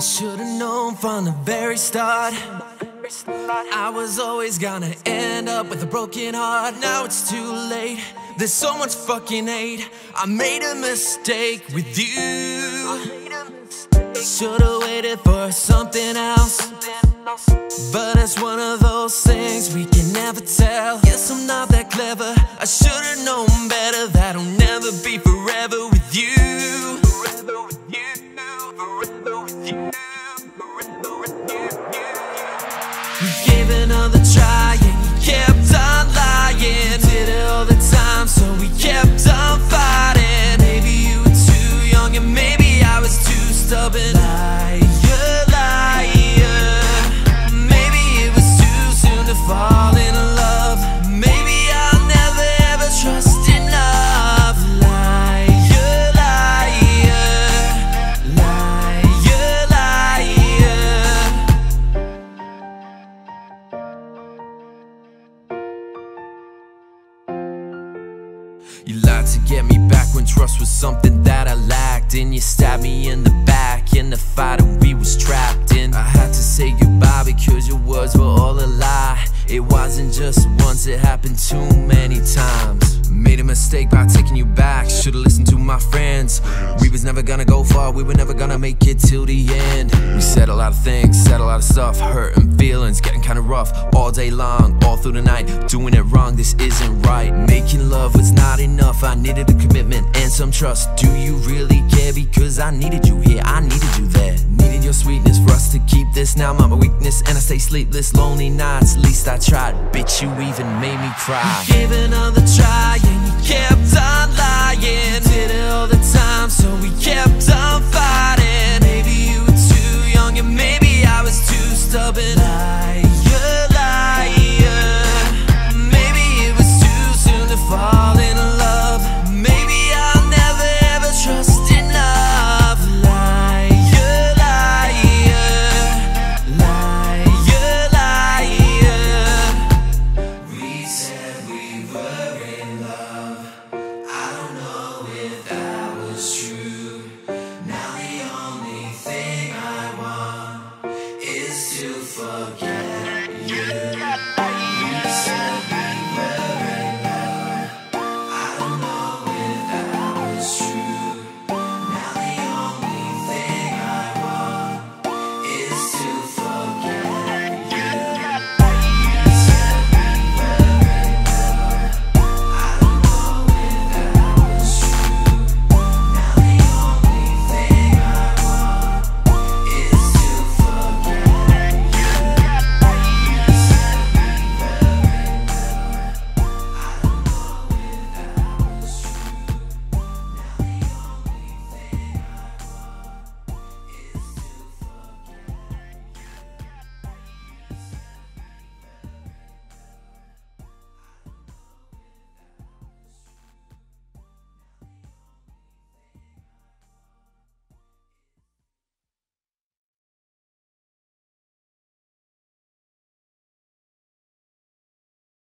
should've known from the very start I was always gonna end up with a broken heart. Now it's too late, there's so much fucking hate. I made a mistake with you. Should've waited for something else, but it's one of those things we can never tell. Guess I'm not that clever, I should've known better. That I'll never be forever with you. Forever with you, forever with you. You gave another try and you kept on lying. Did it all the time, so we kept on fighting. Maybe you were too young and maybe I was too stubborn. Liar, liar. Maybe it was too soon to fall in love. Maybe I'll never ever trust enough. Liar, liar. Liar, liar. You lied to get me back when trust was something that I lacked. And you stabbed me in the back in the fight that we was trapped in. I had to say goodbye because your words were all a lie. It wasn't just once, it happened too many times. Made a mistake by taking you back, should've listened to my friends. We was never gonna go far, we were never gonna make it till the end. We said a lot of things, said a lot of stuff, hurting feelings, getting kinda rough. All day long, all through the night, doing it wrong, this isn't right. Making love was not enough, I needed a commitment and some trust. Do you really care? Because I needed you here, I needed you there. Needed your sweetness for us to keep this. Now I'm my weakness and I stay sleepless, lonely nights. At least I tried, bitch, you even made me cry. You gave another try and you kept on lying. Did it all the time, so we kept on